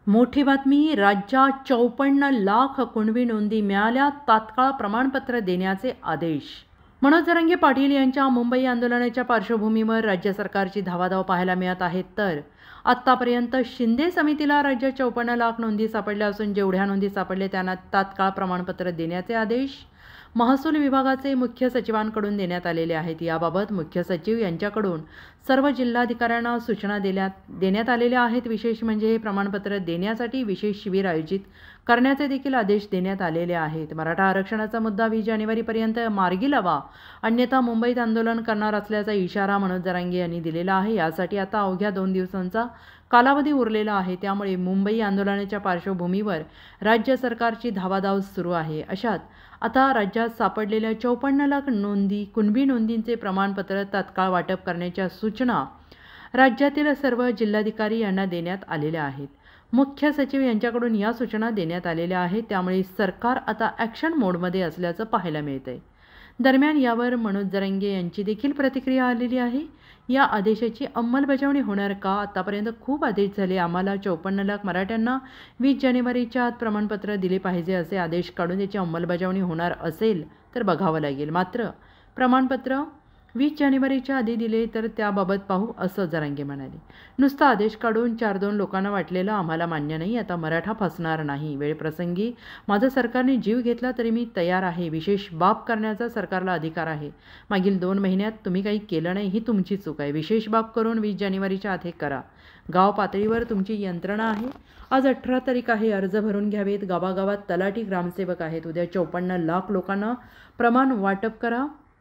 मोठी बातमी, राज्यात 54 लाख कुणबी नोंदी मिळाल्या, तात्काळ प्रमाणपत्र देण्याचे आदेश। मनोज जरांगे पाटील यांच्या मुंबई आंदोलनाच्या पार्श्वभूमीवर राज्य सरकारची धावाधाव पाहायला मिळत आहे। तर आतापर्यंत शिंदे समितीला राज्यात 54 लाख नोंदी सापडल्या असून जेवढ्या नोंदी सापडले त्यांना तात्काळ प्रमाणपत्र देण्याचे आदेश महसूल विभागाचे मुख्य सचिवांकडून देण्यात आलेले आहेत। याबाबत मुख्य सचिव यांच्याकडून सर्व जिल्हाधिकाऱ्यांना सूचना देण्यात आलेल्या आहेत। विशेष म्हणजे हे प्रमाणपत्र देण्यासाठी विशेष शिबिर आयोजित करण्याचे देखील आदेश देण्यात आलेले आहेत। मराठा आरक्षणाचा मुद्दा 20 जानेवारीपर्यंत मार्गी लावा, अन्यथा मुंबईत आंदोलन करणार असल्याचा इशारा मनोज जरांगे यांनी दिलेला आहे। यासाठी आता अवघ्या 2 दिवसांचा कालावधी उरलेला आहे। त्यामुळे मुंबई आंदोलनाच्या पार्श्वभूमीवर राज्य सरकारची धावाधाव सुरू आहे। अशात आता राज्यात सापडलेल्या 54 लाख कुणबी नोंदींचे प्रमाणपत्र तात्काळ वाटप करण्याच्या सूचना राज्यातील सर्व जिल्हाधिकारी यांना देण्यात आलेल्या आहेत। मुख्य सचिव यांच्याकडून या सूचना देण्यात आलेल्या आहेत। त्यामुळे सरकार आता ॲक्शन मोडमध्ये असल्याचं पाहायला मिळतंय। दरम्यान यावर मनोज जरांगे यांची देखील प्रतिक्रिया आलेली आहे। या आदेशाची अंमलबजावणी होणार का? आतापर्यंत खूप आदेश झाले, आम्हाला 54 लाख मराठ्यांना 20 जानेवारीच्या आत प्रमाणपत्र दिले पाहिजे असे आदेश काढून त्याची अंमलबजावणी होणार असेल तर बघावं लागेल। मात्र प्रमाणपत्र 20 जानेवारीच्या आधी दिले तर त्याबाबत पाहू, असं जरांगे म्हणाले। नुसता आदेश काढून 4-2 लोकांना वाटलेलं आम्हाला मान्य नाही, आता मराठा फसणार नाही। वेळप्रसंगी माझं सरकारने जीव घेतला तरी मी तयार आहे। विशेष बाब करण्याचा सरकारला अधिकार आहे। मागील 2 महिन्यात तुम्ही काही केलं नाही, ही तुमची चूक आहे। विशेष बाब करून 20 जानेवारीच्या आत हे करा। गाव पातळीवर तुमची यंत्रणा आहे। आज 18 तारीख आहे, अर्ज भरून घ्यावेत। गावागावात तलाठी ग्रामसेवक आहेत। उद्या 54 लाख लोकांना प्रमाण वाटप करा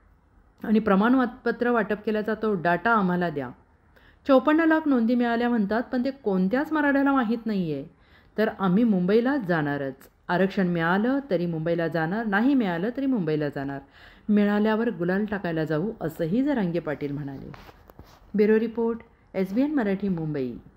आणि प्रमाणपत्र वाटप केल्याचा तो डाटा आम्हाला द्या। 54 लाख नोंदी मिळाल्या म्हणतात, पण ते कोणत्याच मराठ्याला माहीत नाही आहे। तर आम्ही मुंबईला जाणारच। आरक्षण मिळालं तरी मुंबईला जाणार, नाही मिळालं तरी मुंबईला जाणार। मिळाल्यावर गुलाल टाकायला जाऊ, असंही जरांगे पाटील म्हणाले। Bureau report, SBN Marathi, Mumbai.